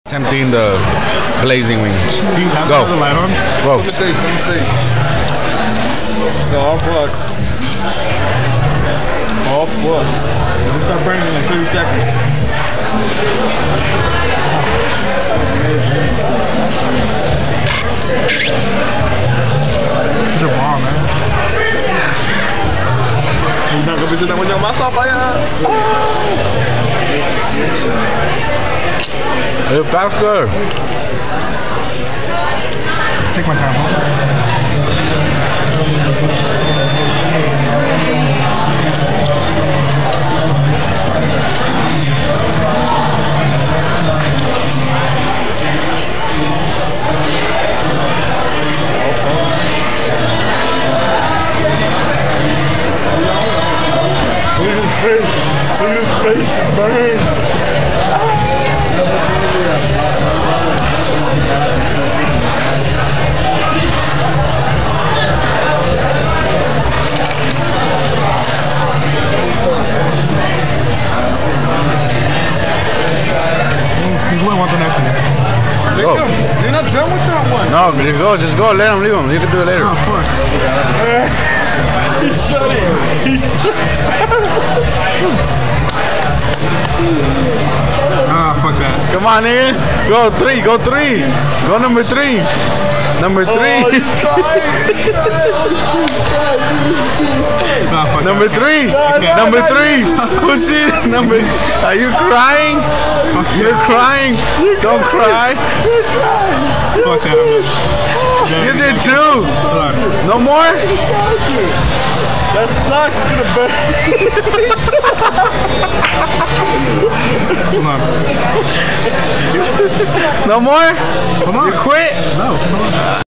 Attempting the blazing wings. Go. The light on? Go. Let me see. No, off book. Off book. It'll start burning in like 30 seconds. These are bomb, man. You're not gonna be sitting with your masa fire. It's faster. Take my time, Look at his face, it burns. Go. You're not done with that one. No, just go. Let him leave him. You can do it later. Oh, fuck. He's shutting. Ah, fuck that. Come on, nigga. Go three. Go number 3. Number 3. Oh, he's crying. Nah, fuck Number that. 3. No, Number 3. Who's it? Are you crying? You're crying. Don't cry. Fuck that, I'm done. You did too. Hold on. No more? That sucks. It's gonna burn. Hold on. No more? Come on. You quit? No, come on.